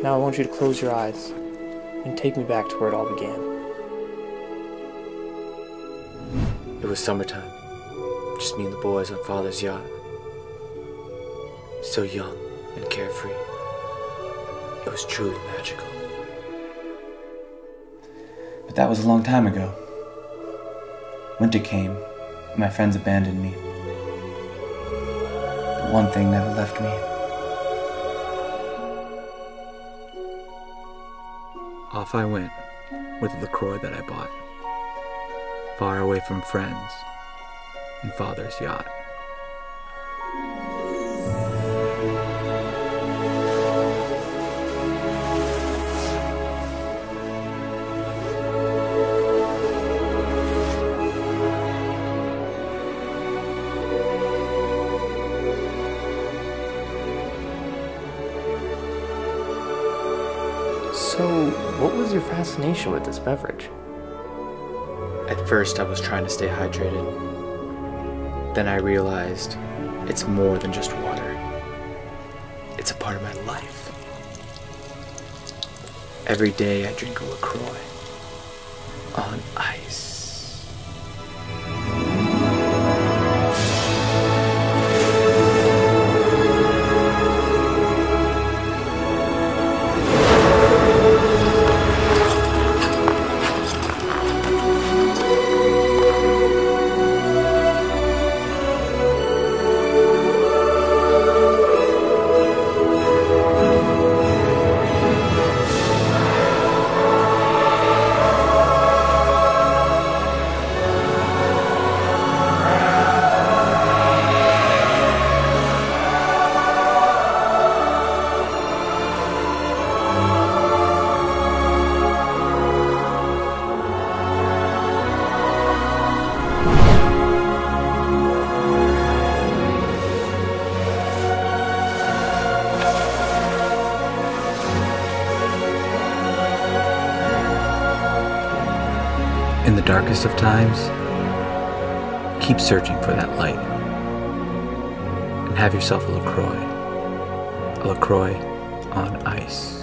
Now I want you to close your eyes and take me back to where it all began. It was summertime, just me and the boys on Father's yacht. So young and carefree. It was truly magical. But that was a long time ago. Winter came, and my friends abandoned me. But one thing never left me. Off I went with the Croix that I bought, far away from friends and Father's yacht. So, what was your fascination with this beverage? At first I was trying to stay hydrated. Then I realized it's more than just water. It's a part of my life. Every day I drink a LaCroix on ice. In the darkest of times, keep searching for that light. And have yourself a LaCroix. A LaCroix on ice.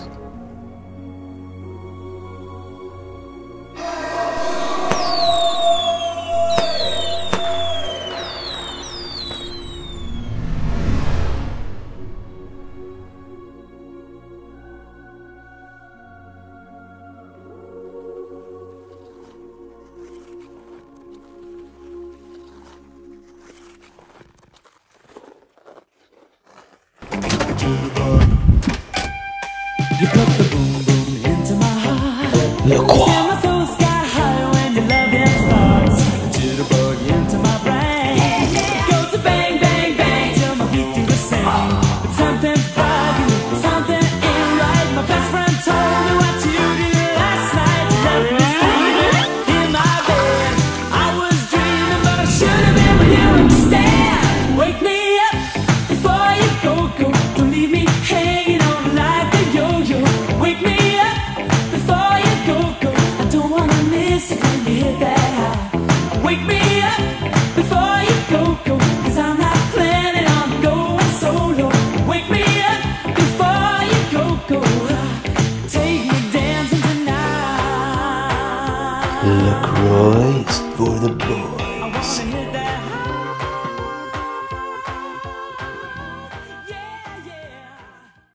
You put the boom boom into my heart. LaCroix. My soul sky high when your loving starts. Jitterbug into my brain. Goes to bang bang bang till my feet do the same. But something's bugging, something ain't right. My best friend told me what you did last night. Left me sleeping in my bed. I was dreaming, but I should have been with you instead. Wake me up before you go. Don't leave me hanging on like a yo-yo. Wake me up before you go. I don't wanna miss it when you hit that high. Wake me up before you go. Cause I'm not planning on going solo. Wake me up before you go. Take me dancing tonight. LaCroix is for the boys. I wanna hit that